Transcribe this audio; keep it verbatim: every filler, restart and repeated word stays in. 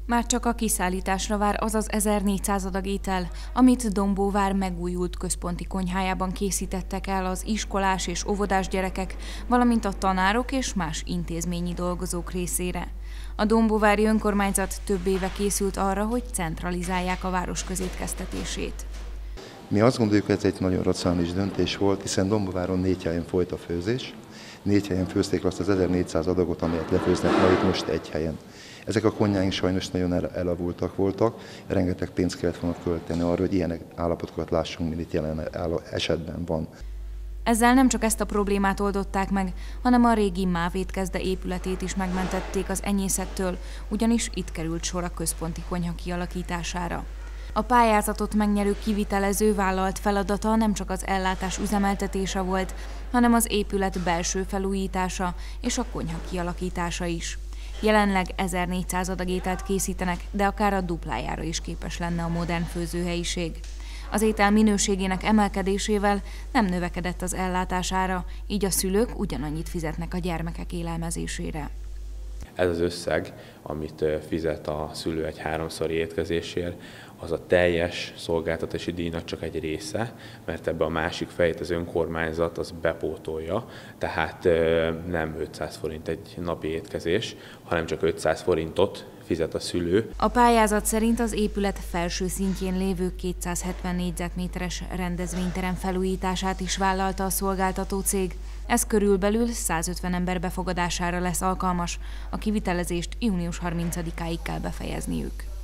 Már csak a kiszállításra vár az az ezernégyszáz adag étel, amit Dombóvár megújult központi konyhájában készítettek el az iskolás és óvodás gyerekek, valamint a tanárok és más intézményi dolgozók részére. A dombóvári önkormányzat több éve készült arra, hogy centralizálják a város közétkeztetését. Mi azt gondoljuk, hogy ez egy nagyon racionális döntés volt, hiszen Dombóváron négy helyen folyt a főzés. Négy helyen főzték azt az ezernégyszáz adagot, amelyet lefőznek ma itt most egy helyen. Ezek a konyháink sajnos nagyon el elavultak voltak, rengeteg pénzt kellett volna költeni arra, hogy ilyen állapotokat lássunk, mint itt jelen esetben van. Ezzel nem csak ezt a problémát oldották meg, hanem a régi MÁV étkezde épületét is megmentették az enyészettől, ugyanis itt került sor a központi konyha kialakítására. A pályázatot megnyerő kivitelező vállalt feladata nem csak az ellátás üzemeltetése volt, hanem az épület belső felújítása és a konyha kialakítása is. Jelenleg ezernégyszáz adag ételt készítenek, de akár a duplájára is képes lenne a modern főzőhelyiség. Az étel minőségének emelkedésével nem növekedett az ellátás ára, így a szülők ugyanannyit fizetnek a gyermekek élelmezésére. Ez az összeg, amit fizet a szülő egy háromszori étkezésért, az a teljes szolgáltatási díjnak csak egy része, mert ebbe a másik fejét az önkormányzat az bepótolja, tehát nem ötszáz forint egy napi étkezés, hanem csak ötszáz forintot fizet a szülő. A pályázat szerint az épület felső szintjén lévő kétszázhetven négyzetméteres rendezvényterem felújítását is vállalta a szolgáltató cég. Ez körülbelül százötven ember befogadására lesz alkalmas, a kivitelezést június harmincadikáig kell befejezniük.